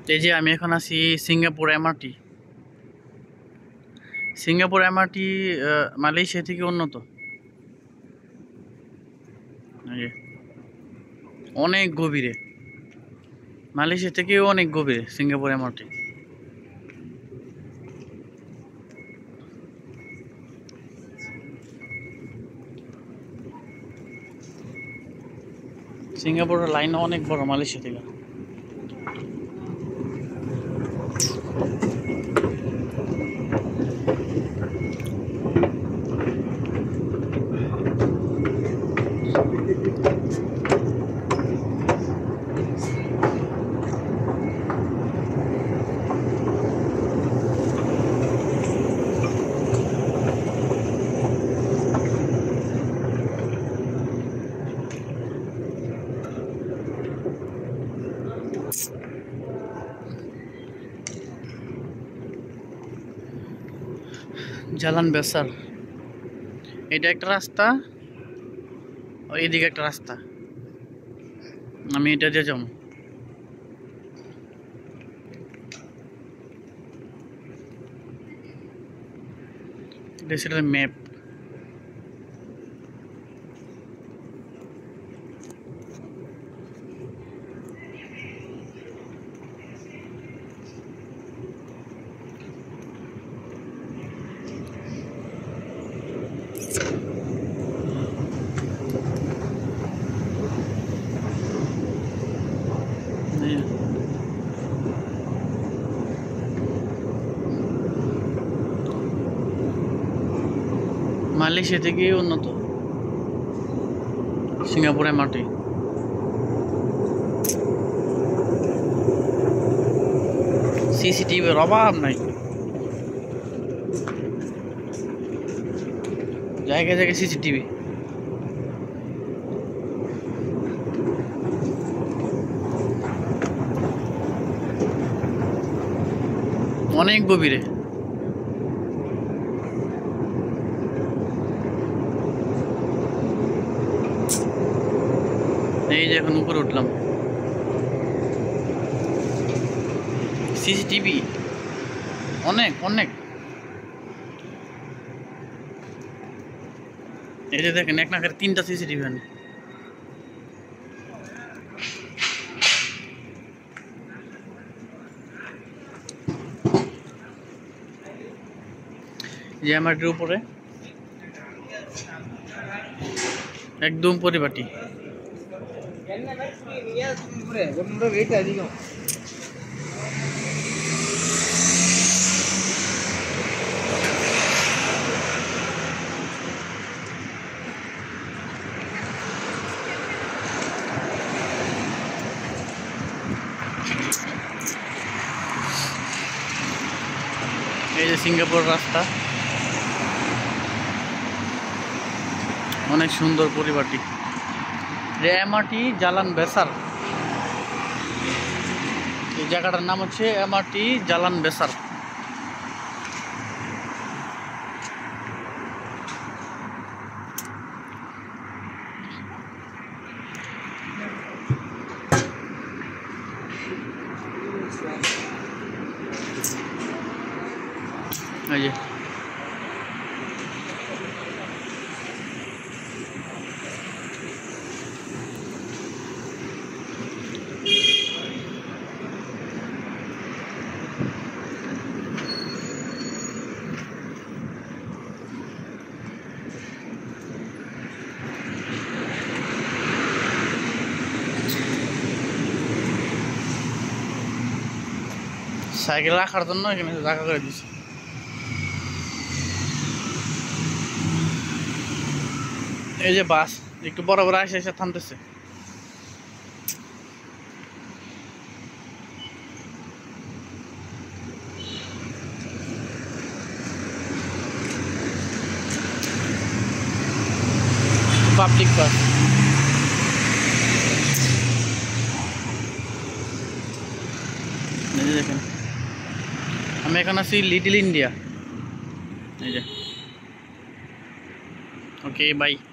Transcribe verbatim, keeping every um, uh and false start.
এই যে আমি এখন আছি Singapore MRT. Singapore MRT Malaysia থেকে উন্নত, অনেক গভীরে, মালয়েশিয়া থেকেও অনেক গভীরে সিঙ্গাপুর এমআরটি। সিঙ্গাপুরের লাইন অনেক বড় মালয়েশিয়া থেকে। জালান বেসার, এটা একটা রাস্তা, এইদিকে একটা রাস্তা, আমি এটা দিয়ে যাবো। এটা সেটার ম্যাপ। মালয়েশিয়া থেকে উন্নত সিঙ্গাপুরের মাটি। সিসিটিভির অভাব নাই, জায়গায় জায়গায় সিসিটিভি। অনেক গভীরে। এই যে এখন উপরে উঠলাম, সিসিটিভি অনেক অনেক। এই যে দেখেন, এক নাকের তিনটা সিসিটিভি আনে। যে আমাদের উপরে একদম পরিপাটি। এই যে সিঙ্গাপুর রাস্তা, অনেক সুন্দর পরিপাটি। এমআরটি জালান বেসার, এই জায়গাটার নাম হচ্ছে এমআরটি জালান বেসার। এই যে সাইকেল রাখার জন্য এখানে জায়গা করে দিচ্ছে। এই যে বাস একটু বড় বড় এসে এসে থামতেছে। Public bus. এই যে দেখেন, আমি এখন আছি লিটল ইন্ডিয়া। এই যে ওকে বাই।